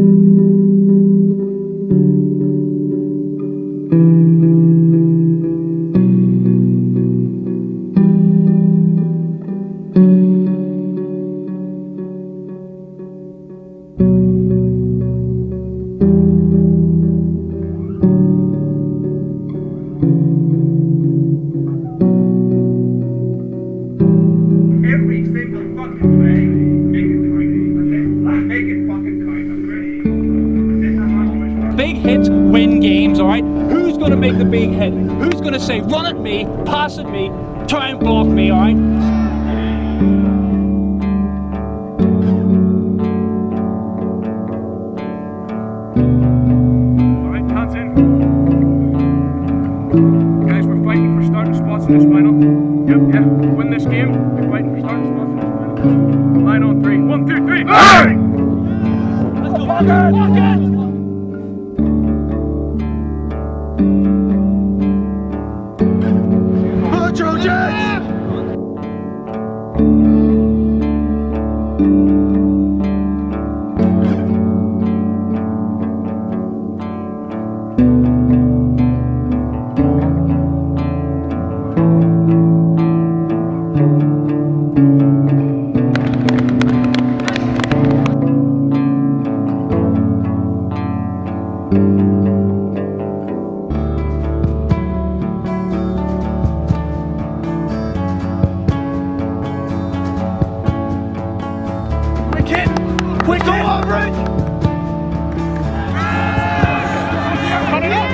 Big hits win games, alright? Who's gonna make the big hit? Who's gonna say, run at me, pass at me, try and block me, alright? Alright, hands in. Guys, we're fighting for starting spots in this final. Yep, yeah. Win this game, we're fighting for starting spots in this final. Line on 3. 1, 2, 3. Hey! Let's go, walk it! Walk it! Trojans! Quick, go on, Rich! Cut it up!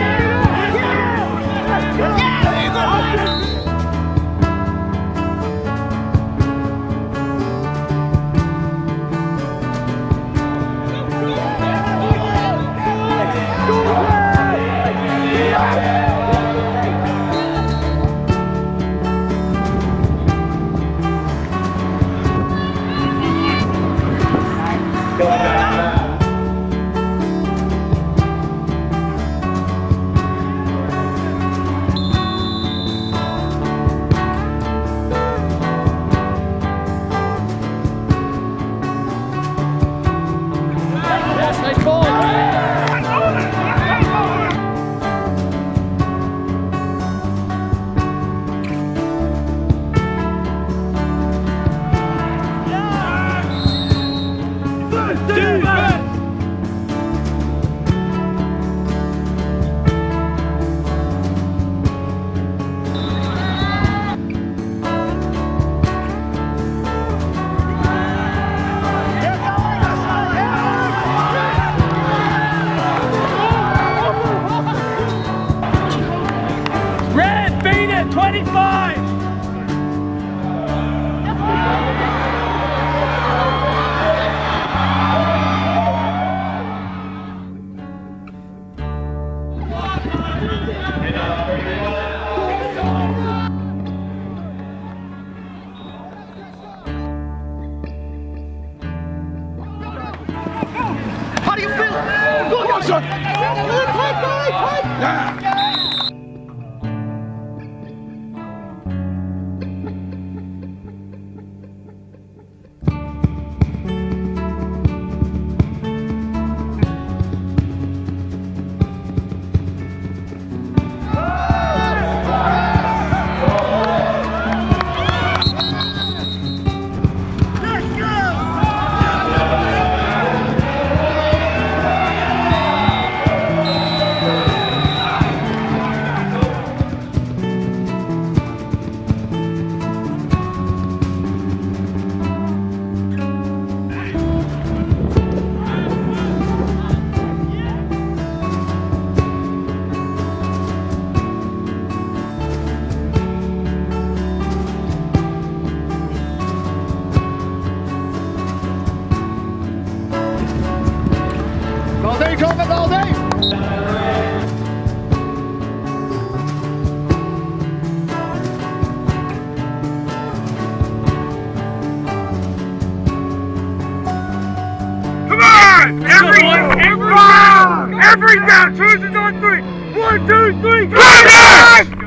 Nice ball! Red, beat it! 25! How do you feel? Go on, son! Yeah! All day, Thomas, all day! Come on! Every down! Trojans on 3! 1, 2, 3! Go!